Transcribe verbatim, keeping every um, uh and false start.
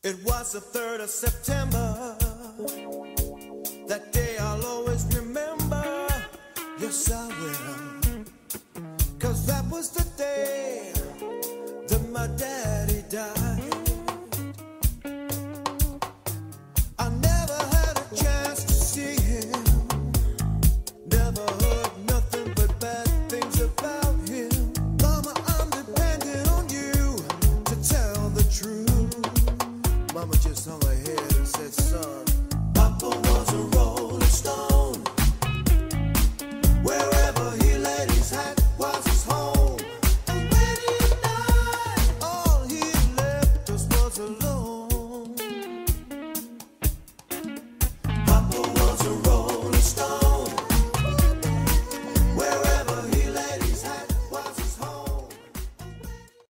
It was the third of September. That day I'll always remember. Yes, I